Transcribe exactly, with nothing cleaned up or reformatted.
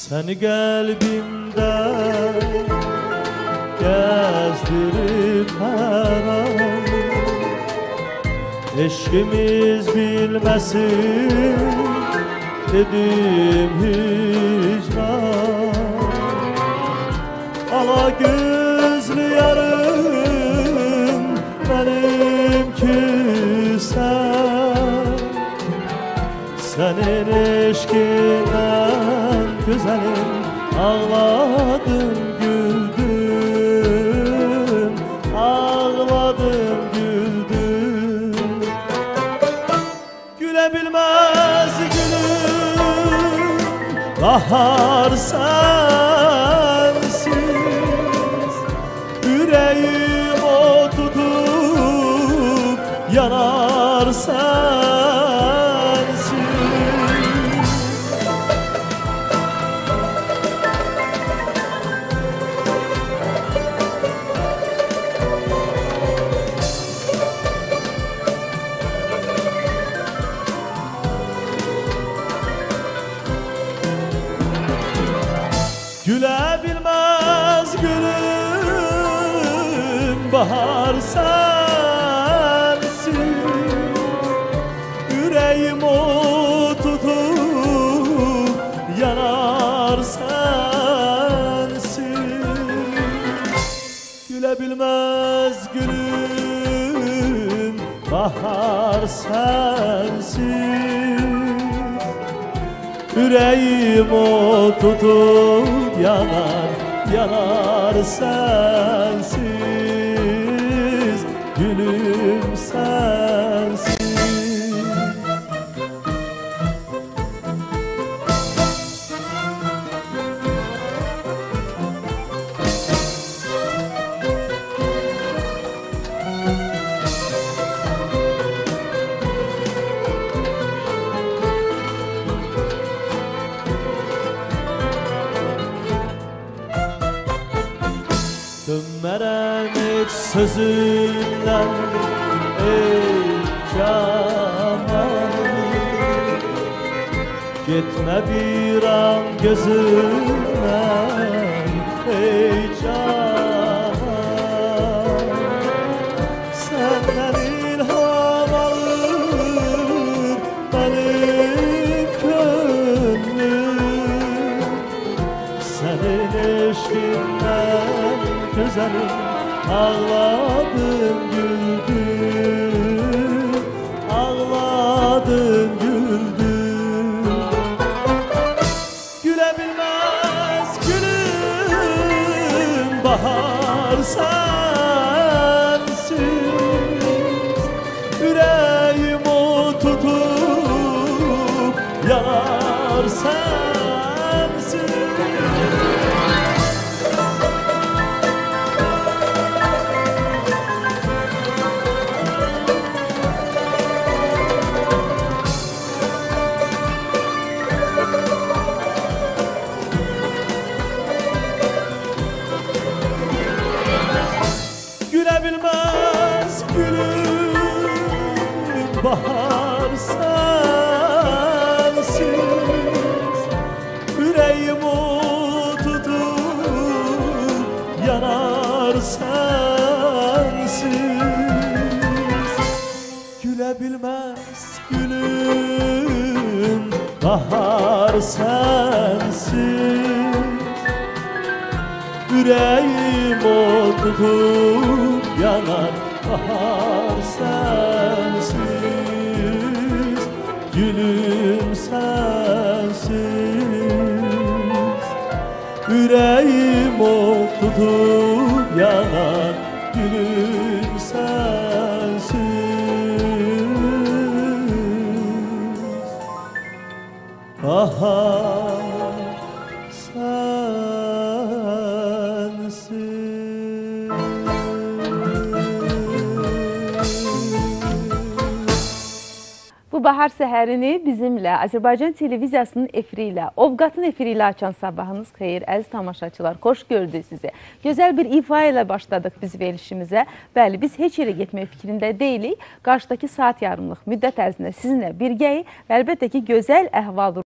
Seni kalbimde gezdirip her an, eşkimiz bilmesin dedim hicran. Ala gözlü yarım benimki sen, senin eşkinden güzelim ağladım güldüm, ağladım güldüm. Gülebilmez gülüm bahar sensiz, yüreğim o tutup yanar sensiz. Gülebilmez gülüm bahar sensiz, yüreğim o tutup yanar sensiz. Gülebilmez gülüm bahar sensiz, yüreğim o tutup yanar, yanar sensiz, gülüm sensiz. Dönmerem hiç sözünden ey canan, gitme bir an gözümden ey canan. Senden ilham alır benim gönlüm, senin eşkinden güzelim ağladım güldüm, ağladım güldüm. Gülebilmez gülüm bahar sensiz, yüreğim o tutup yanar sensiz. Gülebilmez gülüm bahar sensiz, yüreğim o tutup yanar sensiz. Gülebilmez gülüm bahar sensiz, yüreğim o tutup yanar bahar sensiz, gülüm sensiz. Yüreğim o tutup yanar, gülüm sensiz. Bahar Bu bahar səhərini bizimlə Azərbaycan televiziyasının efiri ilə, Ovqatın efiri ilə açan sabahınız xeyir, əziz tamaşaçılar, xoş gördük sizi. Gözəl bir ifa ilə başladıq biz verilişimizə. Bəli, biz heç yerə getmək fikrində deyilik. Qarşıdakı saat yarımlıq müddət ərzində sizinlə birgəyik və əlbəttə ki, gözəl əhval